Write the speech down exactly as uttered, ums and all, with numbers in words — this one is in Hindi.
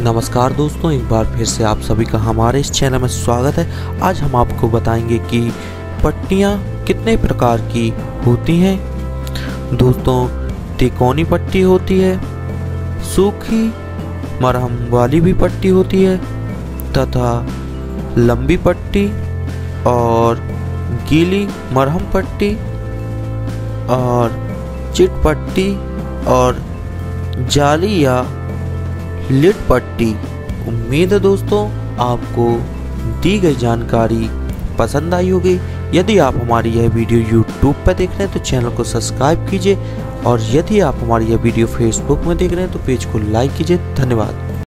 नमस्कार दोस्तों, एक बार फिर से आप सभी का हमारे इस चैनल में स्वागत है। आज हम आपको बताएंगे कि पट्टियाँ कितने प्रकार की होती हैं। दोस्तों, तिकोनी पट्टी होती है, सूखी मरहम वाली भी पट्टी होती है तथा लंबी पट्टी और गीली मरहम पट्टी और चिट पट्टी और जाली या लिड पट्टी। उम्मीद है दोस्तों आपको दी गई जानकारी पसंद आई होगी। यदि आप हमारी यह वीडियो यूट्यूब पर देख रहे हैं तो चैनल को सब्सक्राइब कीजिए और यदि आप हमारी यह वीडियो फेसबुक में देख रहे हैं तो पेज को लाइक कीजिए। धन्यवाद।